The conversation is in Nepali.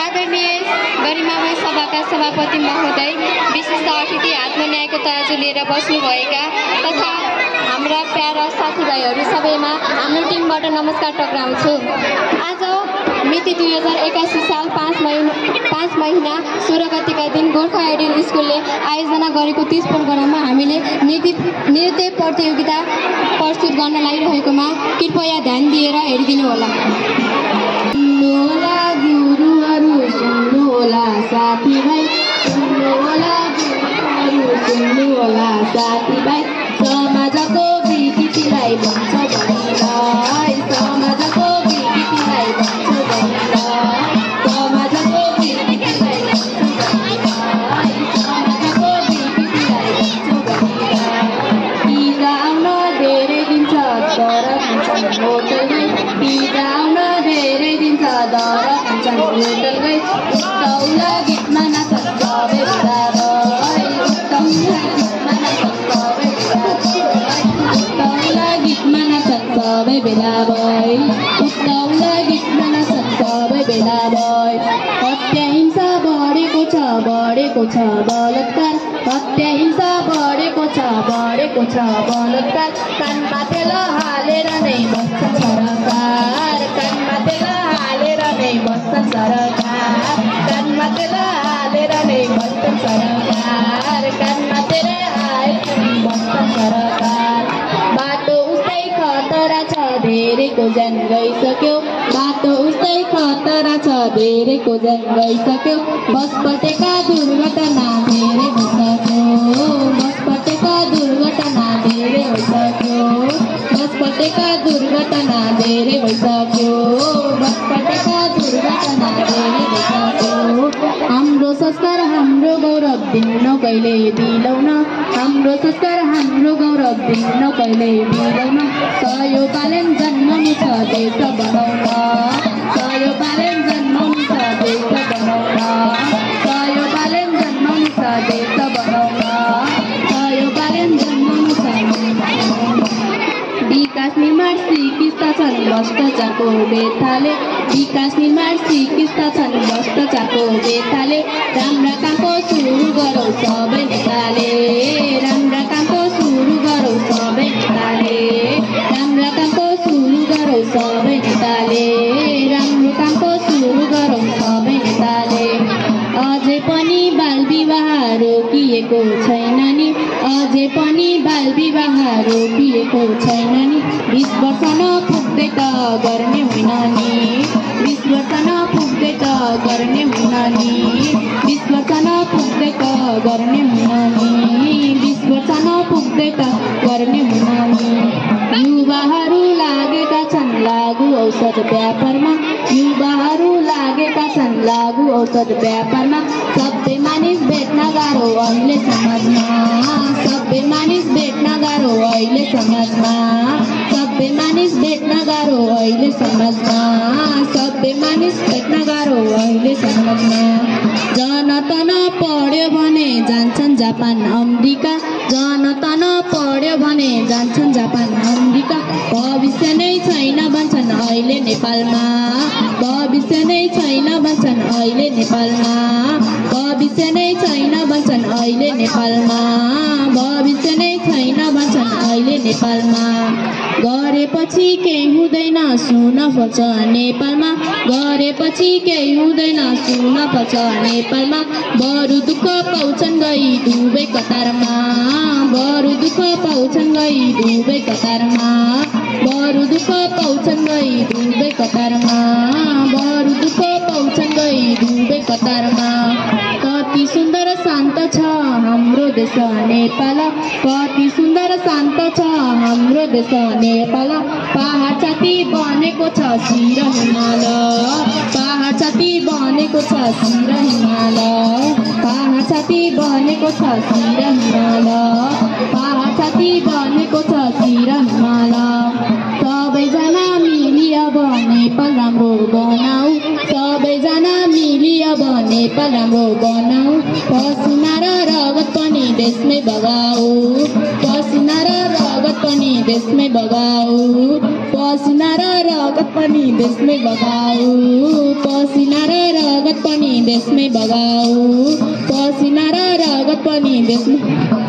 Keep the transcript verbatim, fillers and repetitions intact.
आदरणीय गरिमामय सभाका सभापति महोदय, विशिष्ट अतिथि हातमा न्यायको तराजु लिएर बस्नुभएका तथा हाम्रा प्यारा साथीभाइहरू सबैमा हाम्रो टिमबाट नमस्कार टक्राउँछु। आज मिति दुई हजार एकासी साल पाँच महिना पाँच महिना सोह्र गतिका दिन गोर्खा आइडियल स्कुलले आयोजना गरेको तीस प्रोग्राममा हामीले नृत्य नृत्य प्रतियोगिता प्रस्तुत गर्न लागिरहेकोमा कृपया ध्यान दिएर हेरिदिनु होला। सुन्नुहोला गुरुहरू, सुन्नुहोला साथीभाइ, सुन्नुहोला गुरुहरू, सुन्नुहोला साथीभाइ, समाजको विकृतिलाई भन्छ भनिलाई, समाजको विकृतिलाई भन्छ भनिलाई, समाजको विकृतिलाई भन्छ भनिलाई, समाजको विकृतिलाई भन्छ भनिलाई। पिजा आउन धेरै दिन्छ तर खान्छन् होटलमै, पिजा आउन धेरै दिन्छ तर खान्छन् होटलमै, उस्तौला गीतमा नाच्छन् सबै बराबर, उस्तौला गीतमा नाच्छन् सबै उस्तौला गीतमा नाच्छन् सबै बेला भई, उस्तौला गीतमा नाच्छन् सबै बेला भई। हत्या हिंसा बढेको छ बढेको छ बलात्कार, हत्या हिंसा बढेको छ बढेको छ बलात्कार, कानमा तेल हालेर नै बस्छ सरकार, कानमा तेल हालेर नै बस्छ सरकार, कानमा तेल हालेर नै बस्छ सरकार, कानमा तेल हालेर नै बस्छ सरकार। बाटो उस्तै खतरा छ धेरैको ज्यान गइसक्यो, बाटो उस्तै खतरा छ धेरैको ज्यान गइसक्यो, बस पल्टेका दुर्घटना धेरै भइसक्यो, बस पल्टेका दुर्घटना धेरै भइसक्यो, बस पल्टेका दुर्घटना धेरै भइसक्यो, बस पल्टेका दुर्घटना धेरै भइसक्यो। हाम्रो संस्कार हाम्रो गौरव दिन्न कहिले दिलाउन, हाम्रो संस्कार हाम्रो गौरव दिन्न कहिले दिलाउन, सयो पालन जन्मनु छ देश बनाउन, सयो पालन जन्मनु छ देश बनाउन, सयो पालन जन्मनु छ देश बनाउन, सयो पालन जन्मनु छ देश बनाउन। विकास निर्माण सिकिस्ता छन् भ्रष्टाचारको बेथाले, विकास निर्माण सिकिस्ता छन् भ्रष्टाचारको बेथाले, राम्रा कामको सुरु गरौँ सबै नेताले, राम्रा कामको सुरु गरौँ सबै नेताले, राम्रा कामको सुरु गरौँ सबै नेताले, राम्रो कामको सुरु गरौँ सबै नेताले। अझै पनि बाल विवाह रोकिएको छैन नि, अझै पनि बाल विवाह रोकिएको छैन नि, बिस वर्ष नपुग्दै त गर्ने होइन नि, बिस वर्ष नपुग्दै त गर्ने होइन नि, बिस वर्ष नपुग्दै त गर्ने होइन नि, बिस वर्ष नपुग्दै त गर्ने होइन नि। युवाहरू लागेका छन् लागु औषध व्यापारमा, युवाहरू लागेका छन् लागु औषध व्यापारमा, सबै मानिस भेट्न गाह्रो अहिले समाजमा, सबै मानिस भेट्न गाह्रो अहिले समाजमा, सबै मानिस भेट्न गाह्रो अहिले समाजमा, सबै मानिस भेट्न गाह्रो अहिले समाजमा। जनतन पढ्यो भने जान्छन् जापान अमेरिका, जनतन पढ्यो भने जान्छन् जापान अमेरिका, भविष्य नै छैन भन्छन् अहिले नेपालमा, भविष्य नै छैन भन्छन् अहिले नेपालमा, भविष्य नै छैन भन्छन् अहिले नेपालमा, भविष्य नै छैन भन्छन् अहिले नेपालमा। गरेपछि केही हुँदैन सुन पर्छ नेपालमा, गरेपछि केही हुँदैन सुन पर्छ नेपालमा, बरु दुःख पाउँछन् गई दुवै कतारमा, बरु दुःख पाउँछन् गई दुवै कतारमा, बरु दुःख पाउँछन् गई दुवै कतारमा, बरु दुःख पाउँछन् गई दुवै कतारमा। कति सुन्दर शान्त छ हाम्रो देश नेपाल, कति सुन्दर शान्त छ हाम्रो देश नेपाल, पहाड छाती बनेको छ शिर हिमाल, पहाड छाती बनेको छ शिर हिमाल, पहाड छाती बनेको छ शिर हिमाल, पहाड छाती बनेको छ शिर हिमाल। सबैजना मिली अब नेपाल राम्रो बनाऊ, सबैजना मिली अब नेपाल राम्रो बनाऊ, पसिना र रगत पनि देशमै बगाऊ, पसिना र रगत पनि देशमै बगाऊ, पसिना र रगत पनि देशमै बगाऊ, पसिना र रगत रगत पनि देशमै बगाऊ, पसिना र रगत पनि देशमै